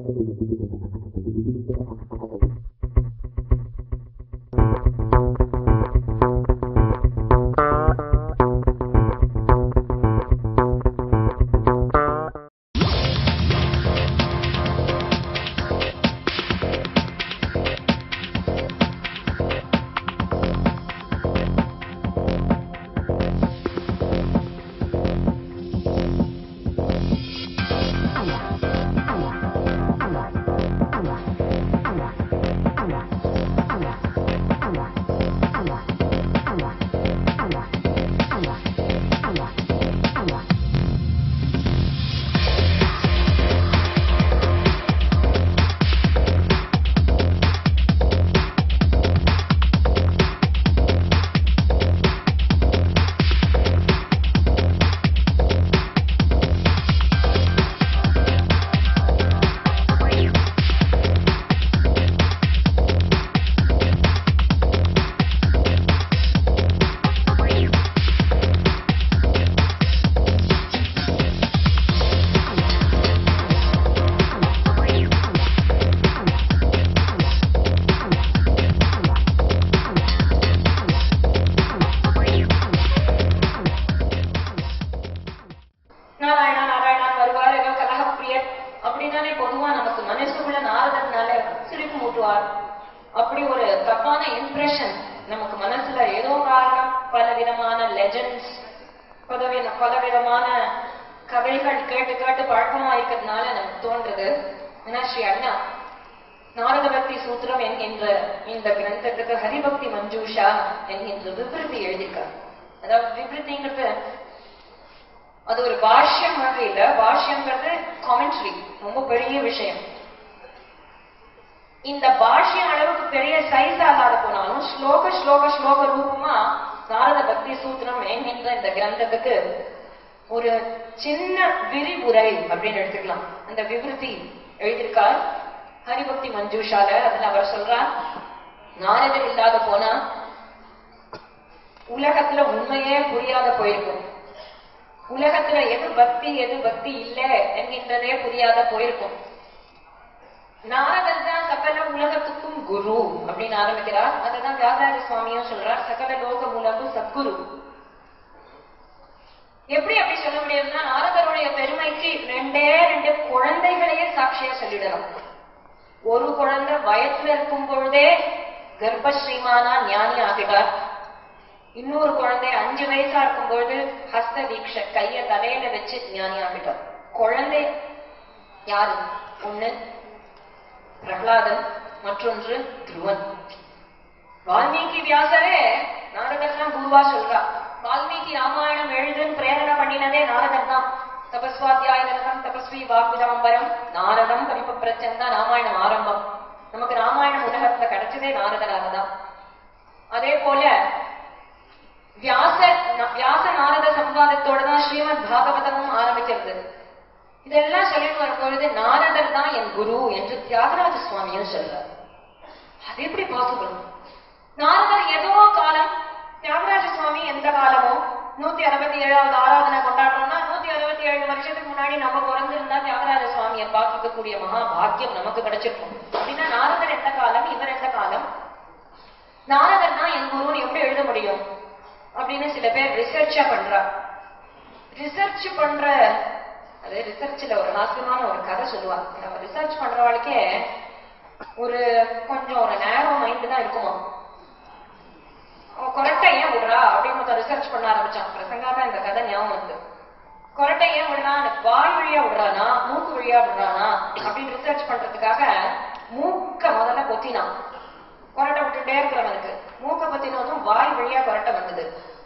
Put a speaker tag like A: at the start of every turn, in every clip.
A: அப்படி ஒரு தப்பான இம்ப்ரெஷன் நமக்கு மனசுல ஏதோ காரணம் பலவிதமான லெஜெண்ட்ஸ் பலவிதமான கதைகள் கேட்டு கேட்டு பழக்கமா இருக்கிறதுனால நமக்கு தோன்றது. ஏன்னா ஸ்ரீ அண்ணா நாரத பக்தி சூத்திரம் என்கின்ற இந்த கிரந்தத்துக்கு ஹரிபக்தி மஞ்சூஷா என்கின்ற விபூதி எழுதியிருக்கார். அதாவது விபூதிங்கிறது அது ஒரு பாஷ்யம் மாதிரி இல்ல, பாஷ்யங்கிறது காமெண்ட்ரி, ரொம்ப பெரிய விஷயம். இந்த பாஷ்யம் அளவுக்கு பெரிய சைஸ் ஆகாத போனாலும் ஸ்லோக ஸ்லோக ஸ்லோக ரூபமா நாரத பக்தி சூத்திரம் என்கின்ற இந்த கிரந்தத்துக்கு ஒரு சின்ன விரிவுரை அப்படின்னு எடுத்துக்கலாம். அந்த விபூதி எழுதியிருக்கார் ஹரிபக்தி மஞ்சூஷால. அதுல அவர் சொல்றார், நாரதர் இல்லாத போனா உலகத்துல உண்மையே புரியாத போயிருக்கும், உலகத்துல எது பக்தி இல்ல என்கின்றதே புரியாத போயிருக்கும். நாரதர் தான் சகல உலகத்துக்கும் குரு அப்படின்னு ஆரம்பிக்கிறார். அதுதான் வியாசராஜ சுவாமியும் சொல்றார், சகல லோக மூலகு சத்குரு. எப்படி அப்படி சொல்ல முடியும்னா, நாரதருடைய பெருமைக்கு ரெண்டே குழந்தைகளையே சாட்சியா சொல்லிடலாம். ஒரு குழந்தை வயசுல இருக்கும் பொழுதே கர்ப்பஸ்ரீமானா ஞானி ஆகிட்டார். இன்னொரு குழந்தை 5 வயசா இருக்கும் பொழுது ஹஸ்த தீட்சை கைய தலையில வச்சு ஞானி ஆகிட்டார். குழந்தை யாரு? ஒண்ணு பிரகலாதன், மற்றொன்று துருவன். வால்மீகி வியாசரே நாரதர் குருவா சொல்றா. வால்மீகி ராமாயணம் எழுதுன்னு பிரேரணை பண்ணினதே நாரதர் தான். தபஸ்வாத்தியாயம் தபஸ்வி வாக்விதாம்பரம் நாரதம் பரிபப்ரச்சன் தான் ராமாயணம் ஆரம்பம். நமக்கு ராமாயணம் உலகத்துல கிடைச்சதே நாரதராக தான். அதே போல வியாச நாரத சம்வாதத்தோட தான் ஸ்ரீமத் பாகவதமும் ஆரம்பிக்கிறது. இதெல்லாம் சொல்லிட்டு வரும்பொழுது நாரதர் தான் என் குரு என்று தியாகராஜ சுவாமியும் சொல்றார். அது எப்படி பாசிபிள்? நாரதர் ஏதோ காலம், தியாகராஜ சுவாமி எந்த காலமோ 167வது ஆராதனை கொண்டாடுறோம்னா 167 வருஷத்துக்கு முன்னாடி நம்ம பிறந்திருந்தா தியாகராஜ சுவாமியை பார்க்கக்கூடிய மகா பாக்கியம் நமக்கு கிடைச்சிருக்கும். அப்படின்னா நாரதர் எந்த காலம், இவர் எந்த காலம்? நாரதர் தான் என் குருன்னு எப்படி எழுத முடியும் அப்படின்னு சில பேர் ரிசர்ச்சா பண்றா. ரிசர்ச் பண்ற அது ரிசர்ச்ல ஒரு ஹாஸ்யமான ஒரு கதை சொல்லுவாங்க. நம்ம ரிசர்ச் பண்றவாளுக்கே கொஞ்சம் ஒரு நேரோ மைண்ட் தான் இருக்குமா. கொரட்டை ஏன் விடுறா அப்படின்னு ரிசர்ச் பண்ண ஆரம்பிச்சான். பிரசங்காதான் இந்த கதை ஞாபகம் வந்து. கொரட்டை ஏன் விடுறான், வாய் வழியா விடுறானா மூக்கு வழியா விடுறானா அப்படின்னு ரிசர்ச் பண்றதுக்காக மூக்க முதல்ல பொத்தினான். கொரட்டை விட்டுட்டே இருக்கிறவனுக்கு மூக்க பொத்தினதும் வாய் வழியா கொரட்டை வந்தது.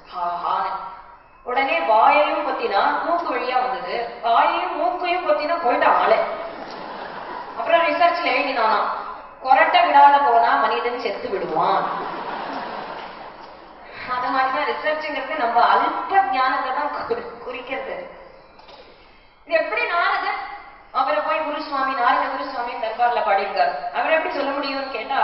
A: உடனே வாயையும் பொத்தினா மூக்கு வழியா வந்தது, வாயையும் மூக்கையும் பொத்தினா போயிட்டான் ஆளு. அப்புறம் ரிசர்ச்ல எழுதினானா, கொரட்டை விடாத போனா மனிதன் செத்து விடுவான். அந்த மாதிரிதான் ரிசர்ச்ங்கிறது நம்ம அல்ப ஞானத்தை தான் குறிக்கிறது. இது எப்படி நாரதர் அவரை போய் குருசுவாமி நாரத குருசுவாமி தர்பார்ல பாடியிருக்காரு. அவரை எப்படி சொல்ல முடியும்னு கேட்டா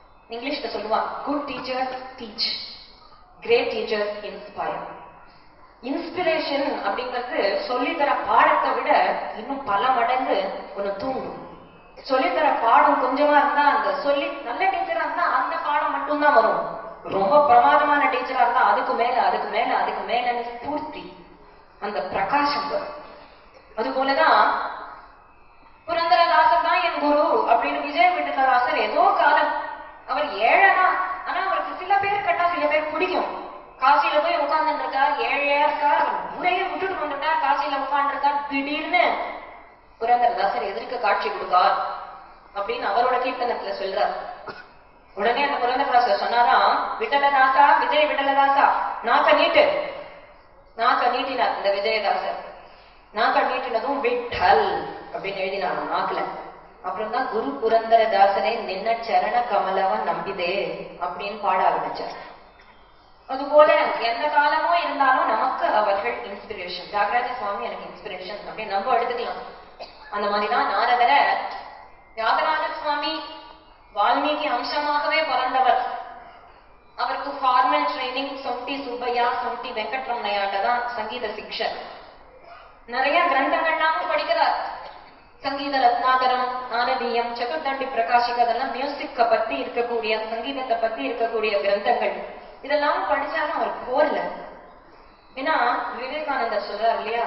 A: இங்கிலீஷ்ல சொல்லுவான், good teacher teach, great teacher inspire. Inspiration அப்படிங்கிறது சொல்லித்தர பாடத்தை விட இன்னும் பல மடங்கு ஒண்ணு தூண்டும். சொல்லித்தர பாடம் கொஞ்சமா இருந்தா அந்த சொல்லி நல்ல டீச்சரா இருந்தா அந்த பாடம் மட்டும்தான் வரும். ரொம்ப பிரமாதமான டீச்சரா இருந்தா அதுக்கு மேல அதுக்கு மேல அதுக்கு மேல ஸ்பூர்த்தி, அந்த பிரகாசம் வரும். அது போலதான் புரந்தரதாசர் தான் என் குரு அப்படின்னு விஜய விட்டலதாசர் ஏதோ காலம் அவர் ஏழைதான். ஆனா அவருக்கு சில பேர் கேட்டா சில பேர் பிடிக்கும். காசியில போய் உட்கார்ந்து இருக்கார், ஏழையா இருக்கார், ஊரையே விட்டுட்டு வந்துட்டார், காசியில உட்கார்ந்து இருக்கார். திடீர்னு புரந்தரதாசர் எதிர்க்க காட்சி கொடுத்தார் அப்படின்னு அவரோட கீர்த்தனத்துல சொல்றார். உடனே அந்த புரந்தரதாசர் சொன்னாராம், விட்டலதாசா, விஜய விட்டலதாசா, நாக்க நீட்டு. நாக்க நீட்டினார் இந்த விஜயதாசர். நாக்க நீட்டினதும் விட்டல் அப்படின்னு எழுதினாங்க நாக்குல. அப்புறம் தான் குரு புரந்தரதாசனை நின்ன சரண கமலவன் நம்பிதே அப்படின்னு பாட ஆரம்பிச்சார். அதுபோல எந்த காலமோ இருந்தாலும் நமக்கு அவர்கள் இன்ஸ்பிரேஷன். தியாகராஜ சுவாமி எனக்கு இன்ஸ்பிரேஷன் அப்படின்னு நம்ம எடுத்துக்கலாம். அந்த மாதிரிதான் நாரதர தியாகராஜ சுவாமி வால்மீகி அம்சமாகவே பிறந்தவர். அவருக்கு ஃபார்மல் ட்ரைனிங் சொம்டி சுப்பையா, சொம்டி வெங்கட்ரமணையாட்ட தான் சங்கீத சிக்ஷர். நிறைய கிரந்தங்கள்லாமும் படிக்கிறார். சங்கீத ரத்னாகரம், நாரதீயம், சதுர்தண்டி பிரகாஷிக், அதெல்லாம் மியூசிக்க பத்தி இருக்கக்கூடிய, சங்கீதத்தை பத்தி இருக்கக்கூடிய கிரந்தங்கள். இதெல்லாம் படிச்சாலும் அவர் போர்ல. ஏன்னா விவேகானந்தர் சொல்றார் இல்லையா,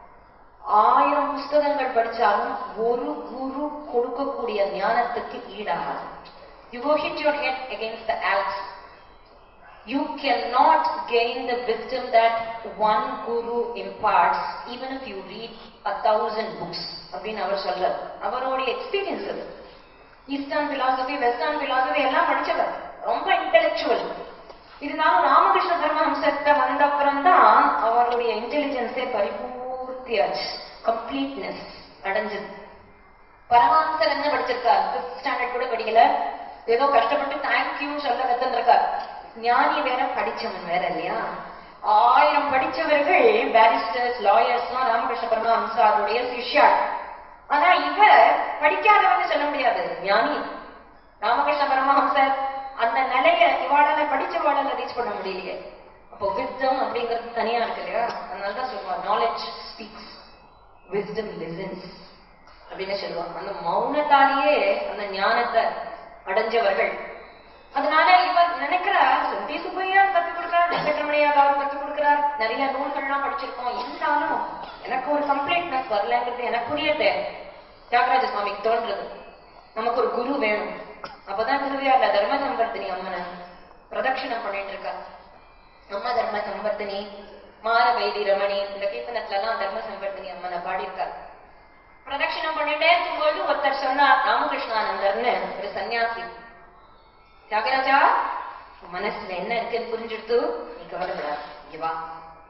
A: 1000 புஸ்தகங்கள் படிச்சாலும் ஒரு குரு கொடுக்கக்கூடிய ஞானத்துக்கு ஈடாகாது. You go hit your head against the Alps. You cannot gain the wisdom that one guru imparts even if you read 1000 books. அப்படின்னு அவர் சொல்றார். அவருடைய எக்ஸ்பீரியன்ஸ் அது. ஈஸ்டர்ன் பிலாசபி, வெஸ்டர்ன் பிலாசபி எல்லாம் படிச்சவர், ரொம்ப இன்டெலெக்சுவல். இருந்தாலும் ராமகிருஷ்ண பரமஹம்சத்தை வந்த அப்புறம் தான் அவருடைய இன்டெலிஜென்ஸே பரிபூர்த்தியாச்சு, கம்ப்ளீட்னஸ் அடைஞ்சது. பரமஹம்சர் என்ன படிச்சிருக்கார்? 5th ஸ்டாண்டர்ட் கூட படிக்கல, ஏதோ கஷ்டப்பட்டு தேங்க்யூன்னு சொல்ல கத்துருக்கார். ஞானி வேற, படிச்சவன் வேற இல்லையா? 1000 படிச்சவர்கள், பேரிஸ்டர்ஸ், லாயர்ஸ் தான் ராமகிருஷ்ண பரமஹம்சருடைய சிஷ்யா. ஆனா இவர் படிக்காதவன்னு சொல்ல முடியாது, ஞானி. ராமகிருஷ்ண பரமஹம்சர் அந்த நிலைய இவாளால படிச்சவாளால ரீச் பண்ண முடியலையே. அப்போ விஸ்டம் அப்படிங்கிறது தனியா இருக்கு இல்லையா? அதனாலதான் சொல்லுவாங்க, நாலேஜ் ஸ்பீக்ஸ், விஸ்டம் லிசன்ஸ் அப்படின்னு சொல்லுவாங்க. அந்த மௌனத்தாலேயே அந்த ஞானத்தை அடைஞ்சவர்கள். அதனால இவர் நினைக்கிறார், சொந்தி சுப்பையா கத்துக் கொடுக்கிறார், வெங்கட்ரமணையாவும் கத்துக் கொடுக்கிறார், நிறைய நூல்கள்லாம் படிச்சிருக்கோம். இருந்தாலும் எனக்கு ஒரு கம்ப்ளீட்னஸ் வரலங்கிறது எனக்கு புரியுது. தியாகராஜ சுவாமிக்கு தோன்றது, நமக்கு ஒரு குரு வேணும். அப்பதான் திருவிழாவில் தர்ம சம்பர்த்தினி அம்மனை பிரதட்சிணம் பண்ணிட்டு இருக்கா. அம்மா தர்ம சம்பர்த்தினி, மார வைதி ரமணி, இந்த கீர்த்தனத்துல எல்லாம் தர்ம சம்பர்த்தினி அம்மனை பாடியிருக்கார். பிரதட்சிணம் பண்ணிட்டே இருக்கும்போது ஒருத்தர் சொன்னார், ராமகிருஷ்ணானந்தர்னு ஒரு சன்னியாசி, தியாகராஜா மனசுல என்ன இருக்குன்னு புரிஞ்சுடுத்து, நீ கவலைப்படாது, இங்க வா,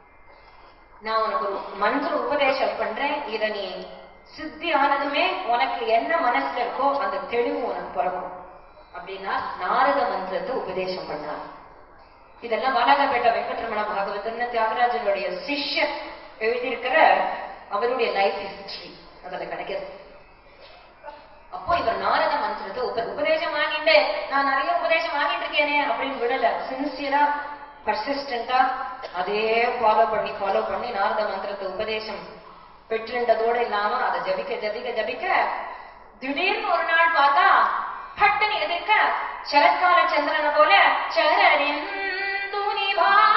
A: நான் உனக்கு ஒரு மந்திர உபதேசம் பண்றேன். இத நீ சித்தி ஆனதுமே உனக்கு என்ன மனசுல இருக்கோ அந்த தெளிவு உனக்கு பிறக்கும் அப்படின்னா நாரத மந்திரத்தை உபதேசம் பண்ணார். இதெல்லாம் வாலாகப்பேட்டை வெங்கட்ரமண பாகவதர்னு தியாகராஜனுடைய சிஷ்யர் எழுதியிருக்கிற அவருடைய லைஃப் ஹிஸ்டரி அதுல கிடைக்கிறது. அப்போ இவர் நாரத மந்திரத்தை உபதேசம் வாங்கிட்டு, நான் நிறைய உபதேசம் வாங்கிட்டு இருக்கேனே அப்படின்னு விடல, சின்சியரா பர்சிஸ்டண்டா அதே ஃபாலோ பண்ணி நாரத மந்திரத்தை உபதேசம் பெற்றுண்டதோடு இல்லாம அதை ஜபிக்க ஜபிக்க ஜபிக்க திடீர்னு ஒரு நாள் பார்த்தா பட்டுன்னு எதிர்க்க சரத்கால சந்திரனை போல சரணின் துணிவா